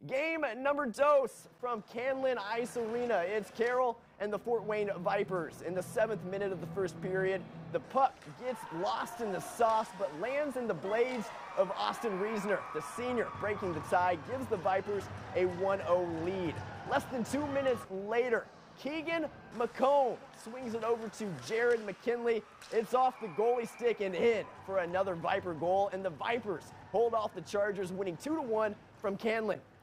Game number dos from Canlan Ice Arena. It's Carroll and the Fort Wayne Vipers. In the 7th minute of the first period, the puck gets lost in the sauce but lands in the blades of Austin Reesner. The senior, breaking the tie, gives the Vipers a 1-0 lead. Less than 2 minutes later, Keegan McComb swings it over to Jared McKinley. It's off the goalie stick and in for another Viper goal, and the Vipers hold off the Chargers, winning 2-1 from Canlan.